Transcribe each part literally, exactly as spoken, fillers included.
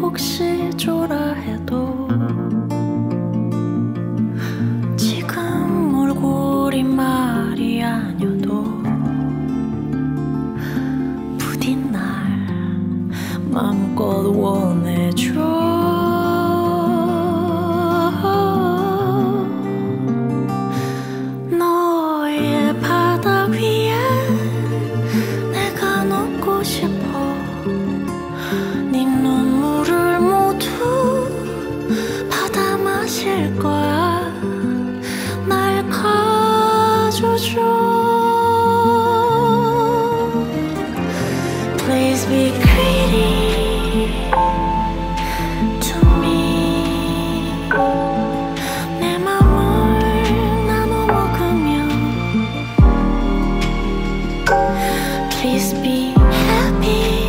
혹시 좋아해도 지금 얼굴이 말이 아니어도 부디 날 마음껏 원해줘. 너의 바다 위에 내가 눕고 싶어. 네 눈물을 모두 받아 마실 거야. 날 가져줘. Please be greedy to me. 내 맘을 나눠 먹으면 Please be happy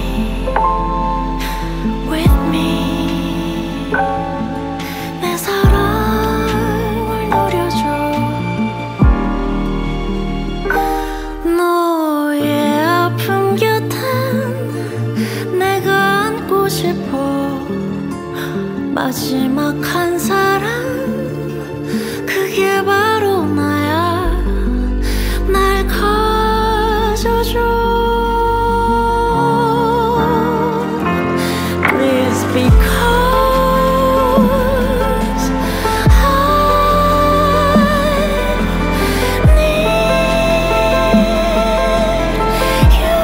with me. 내 사랑을 누려줘. 너의 아픔 곁엔 내가 안고 싶어. 마지막 한 사람 그게 바로 나야. 날 가져줘. Please because I need you.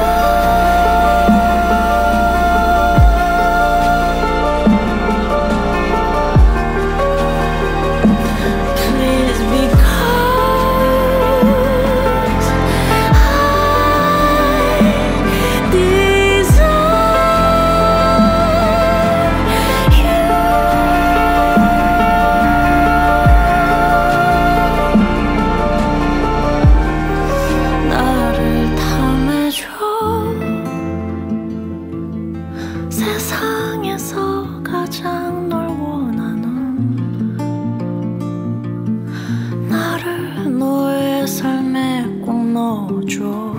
Please because I desire you. 나를 탐해줘. 세상에서 가장 널 원하는 나를 너의 삶에 꼭 넣어줘.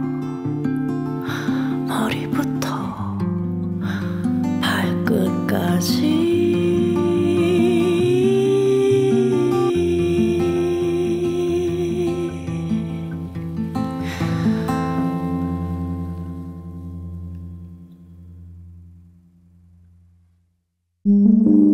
머리부터 발끝까지. 음.